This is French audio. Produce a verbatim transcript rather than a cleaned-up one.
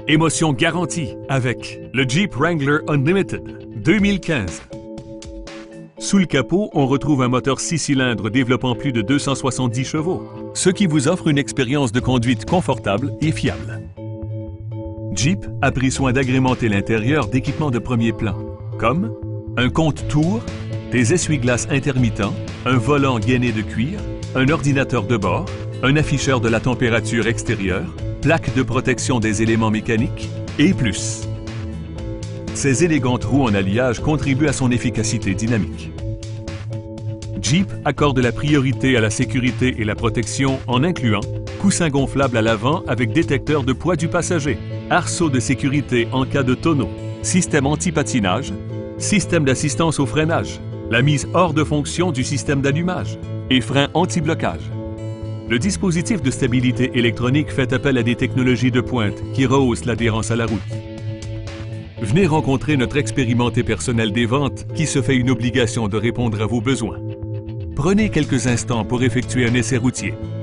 Émotion garantie avec le Jeep Wrangler Unlimited deux mille quinze. Sous le capot, on retrouve un moteur six cylindres développant plus de deux cent soixante-dix chevaux, ce qui vous offre une expérience de conduite confortable et fiable. Jeep a pris soin d'agrémenter l'intérieur d'équipements de premier plan, comme un compte-tours, des essuie-glaces intermittents, un volant gainé de cuir, un ordinateur de bord, un afficheur de la température extérieure, plaque de protection des éléments mécaniques et plus. Ces élégantes roues en alliage contribuent à son efficacité dynamique. Jeep accorde la priorité à la sécurité et la protection en incluant coussin gonflable à l'avant avec détecteur de poids du passager, arceau de sécurité en cas de tonneau, système anti-patinage, système d'assistance au freinage, la mise hors de fonction du système d'allumage et frein anti-blocage. Le dispositif de stabilité électronique fait appel à des technologies de pointe qui rehaussent l'adhérence à la route. Venez rencontrer notre expérimenté personnel des ventes qui se fait une obligation de répondre à vos besoins. Prenez quelques instants pour effectuer un essai routier.